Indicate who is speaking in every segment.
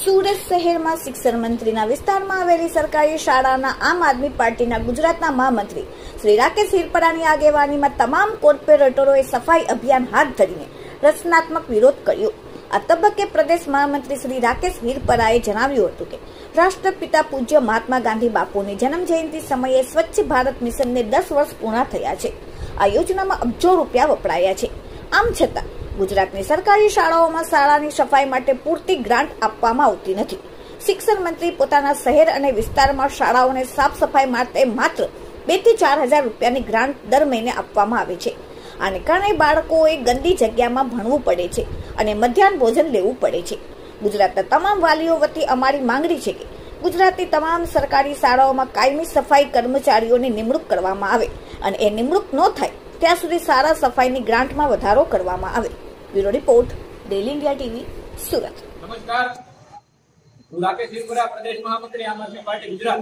Speaker 1: સુરત શહેરમાં શિક્ષણ મંત્રીના વિસ્તારમાં આવેલી સરકારી શાળાના આમ આદમી પાર્ટીના ગુજરાતના મહામંત્રી શ્રી રાકેશ હિરપરાની આગેવાનીમાં તમામ કોર્પોરેટરોએ સફાઈ અભિયાન હાથ ધરીને રચનાત્મક વિરોધ કર્યો। આ તબક્કે પ્રદેશ મહામંત્રી શ્રી રાકેશ હિરપરાએ જણાવ્યું હતું કે રાષ્ટ્રપિતા પૂજ્ય મહાત્મા ગાંધી બાપુની જન્મ જયંતિ સમયે સ્વચ્છ ભારત મિશનને 10 વર્ષ પૂર્ણ થયા છે। આ યોજનામાં અબજો રૂપિયા વપરાયા છે। આમ છતાં ગુજરાતની સરકારી શાળાઓમાં શાળાની સફાઈ માટે પૂરતી ગ્રાન્ટ આપવામાં આવતી નથી। શિક્ષણ મંત્રી પોતાના શહેર અને વિસ્તારમાં શાળાઓને સાફ સફાઈ માટે માત્ર 2 થી 4 હજાર રૂપિયાની ગ્રાન્ટ દર મહિને આપવામાં આવે છે। આને કારણે બાળકોએ ગંદી જગ્યામાં ભણવું પડે છે અને મધ્યાહન ભોજન લેવું પડે છે। ગુજરાતના તમામ વાલીઓ વતી અમારી માંગણી છે કે ગુજરાતની તમામ સરકારી શાળાઓમાં કાયમી સફાઈ કર્મચારીઓની નિમણૂક કરવામાં આવે અને એ નિમણૂક ન થાય ત્યાં સુધી સારા સફાઈની ગ્રાન્ટમાં વધારો કરવામાં આવે। Bureau report daily India TV Surat.
Speaker 2: नमस्कार, હું રાકેશ હિરપરા, પ્રદેશ મહામંત્રી આમ આદમી પાર્ટી ગુજરાત।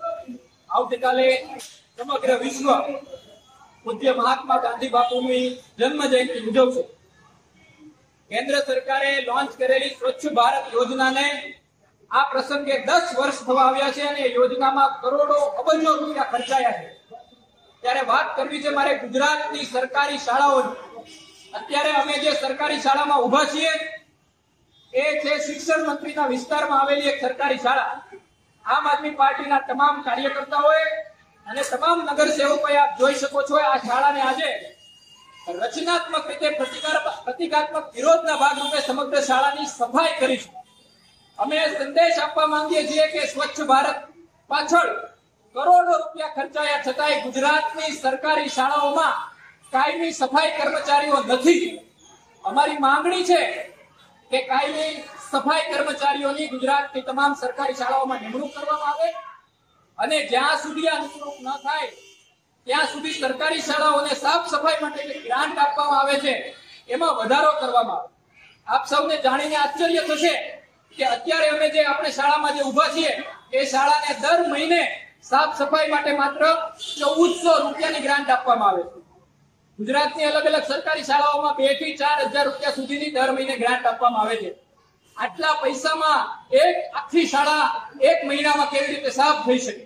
Speaker 2: આવતીકાલે સમગ્ર વિશ્વ પૂજ્ય મહાત્મા ગાંધી બાપુની જન્મ જયંતિ ઉજવશે। કેન્દ્ર સરકારે લોન્ચ કરેલી સ્વચ્છ ભારત યોજનાને આ પ્રસંગે 10 વર્ષ થવા આવ્યા છે અને યોજનામાં કરોડો અબજો રૂપિયા ખર્ચાયા છે। ત્યારે વાત કરવી છે મારે ગુજરાતની સરકારી શાળાઓની। અત્યારે અમે જે સરકારી શાળામાં ઉભા છીએ એ છે શિક્ષણ મંત્રીના વિસ્તારમાં આવેલી એક સરકારી શાળા। આમ આદમી પાર્ટીના તમામ કાર્યકર્તાઓએ અને તમામ નગરસેવકોએ આપ જોઈ શકો છો આ શાળાને આજે રચનાત્મક રીતે પ્રતિકાત્મક વિરોધના ભાગરૂપે સમગ્ર શાળાની સફાઈ કરીશું। અમે સંદેશ આપવા માંગીએ છીએ કે સ્વચ્છ ભારત પાછળ કરોડો રૂપિયા ખર્ચાયા છતાંય ગુજરાતની સરકારી શાળાઓમાં કાયમી સફાઈ કર્મચારીઓ નથી। અમારી માંગણી છે કે કાયમી સફાઈ કર્મચારીઓની ગુજરાતની તમામ સરકારી શાળાઓમાં નિમણૂક કરવામાં આવે અને જ્યાં સુધી આ નિમણૂક ન થાય ત્યાં સુધી સરકારી શાળાઓને સાફ સફાઈ માટે જે ગ્રાન્ટ આપવામાં આવે છે એમાં વધારો કરવામાં આવે। આપ સૌને જાણીને આશ્ચર્ય થશે કે અત્યારે અમે જે આપણે શાળામાં જે ઊભા છીએ એ શાળાને દર મહિને સાફ સફાઈ માટે માત્ર 1400 રૂપિયાની ગ્રાન્ટ આપવામાં આવે છે। ગુજરાતની અલગ અલગ સરકારી શાળાઓમાં 2 થી 4 હજાર રૂપિયા સુધીની દર મહિને ગ્રાન્ટ આપવામાં આવે છે। આટલા પૈસામાં એક આખી શાળા એક મહિનામાં કેવી રીતે સાફ થઈ શકે?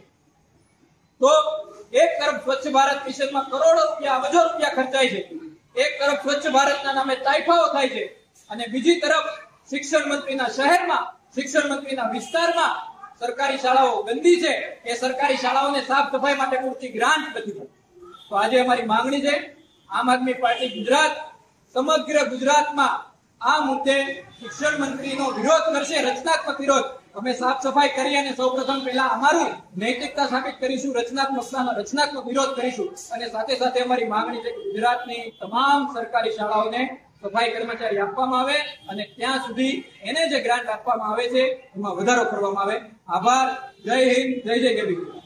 Speaker 2: તો એક તરફ સ્વચ્છ ભારત મિશનમાં કરોડો રૂપિયા અબજો રૂપિયા ખર્ચાય છે, એક તરફ સ્વચ્છ ભારતના નામે તાઇફાઓ થાય છે અને બીજી તરફ શિક્ષણ મંત્રીના શહેરમાં, શિક્ષણ મંત્રીના વિસ્તારમાં સરકારી શાળાઓ ગંદી છે, એ સરકારી શાળાઓને સાફ સફાઈ માટે પૂરતી ગ્રાન્ટ નથી મળતી। તો આજે અમારી માંગણી છે આમ આદમી પાર્ટી ગુજરાત સમગ્ર ગુજરાતમાં આ મુદ્દે શિક્ષણ મંત્રીનો વિરોધ કરશે, રચનાત્મક વિરોધ। અમે સાફ સફાઈ કરી અને સૌપ્રથમ પહેલા અમારું નૈતિકતા સાબિત કરીશું, રચનાત્મક વિરોધ કરીશું અને સાથે સાથે અમારી માંગણી છે કે ગુજરાતની તમામ સરકારી શાળાઓને સફાઈ કર્મચારી આપવામાં આવે અને ત્યાં સુધી એને જે ગ્રાન્ટ આપવામાં આવે છે એમાં વધારો કરવામાં આવે। આભાર। જય હિન્દ, જય જય ગરવી।